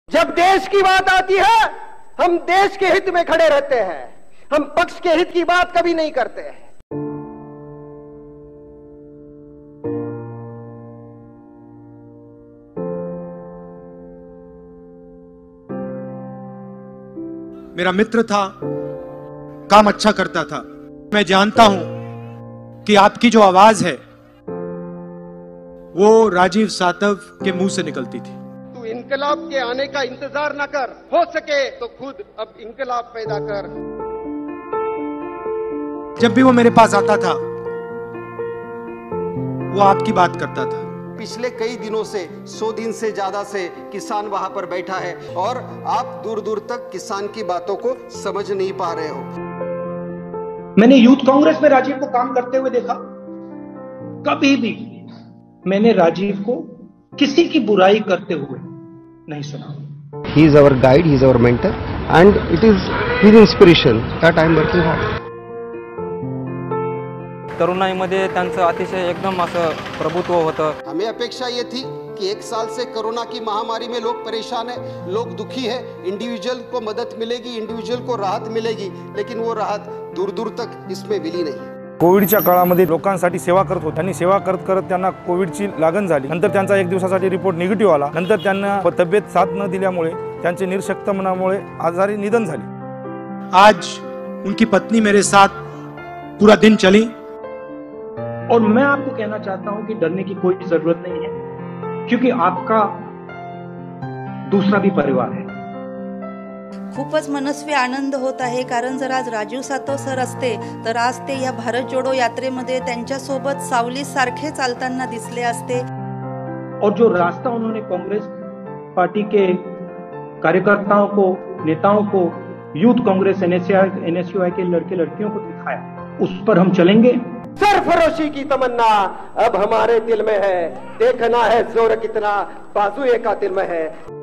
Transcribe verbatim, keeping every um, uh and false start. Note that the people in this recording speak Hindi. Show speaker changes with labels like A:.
A: जब देश की बात आती है हम देश के हित में खड़े रहते हैं, हम पक्ष के हित की बात कभी नहीं करते हैं।
B: मेरा मित्र था, काम अच्छा करता था। मैं जानता हूं कि आपकी जो आवाज है वो राजीव सातव के मुंह से निकलती थी।
A: तू इनकलाब के आने का इंतजार न कर, हो सके तो खुद अब इनकलाब पैदा कर।
B: जब भी वो मेरे पास आता था वो आपकी बात करता था।
C: पिछले कई दिनों से, सौ दिन से ज्यादा से किसान वहां पर बैठा है और आप दूर दूर तक किसान की बातों को समझ नहीं पा रहे हो।
D: मैंने यूथ कांग्रेस में राजीव को काम करते हुए देखा। कभी भी मैंने राजीव को किसी की बुराई करते हुए नहीं सुना।
C: He is our guide, he is our mentor, and it is his inspiration that I am working hard.
E: तरुणाईमध्ये त्यांचं अतिशय एकदम असं प्रभुत्व होतं।
C: हमें अपेक्षा ये थी कि एक साल से कोरोना की महामारी में लोग परेशान है, लोग दुखी है, इंडिविजुअल को मदद मिलेगी, इंडिविजुअल को राहत मिलेगी, लेकिन वो राहत दूर दूर तक इसमें मिली नहीं।
F: कोविडच्या काळामध्ये लोकांसाठी सेवा करत होते। त्यांनी सेवा करत करत त्यांना कोविडची लागण झाली। नंतर त्यांचा एक दिवसासाठी रिपोर्ट निगेटिव्ह आला। नंतर त्यांना तब्येत साथ न दिल्यामुळे त्यांचे निर्शक्तपणामुळे आजारी निधन झाले।
B: आज उनकी पत्नी मेरे साथ पूरा दिन चली।
D: और मैं आपको कहना चाहता हूं कि डरने की कोई जरूरत नहीं है, क्योंकि आपका दूसरा भी परिवार है।
G: खूपच मनस्वी आनंद होत आहे, कारण जर आज राजीव सातव सर असते तर आज ते या भारत जोडो यात्रेमध्ये त्यांच्यासोबत सावली सारखे चालताना दिसले असते।
D: और जो रास्ता उन्होंने कांग्रेस पार्टी के कार्यकर्ताओं को, नेताओं को, यूथ कांग्रेस एनएसयूआई के लड़के लड़कियों को दिखाया, उस पर हम चलेंगे।
A: सरफरोशी की तमन्ना अब हमारे दिल में है, देखना है जोर कितना बाजुए का दिल में है।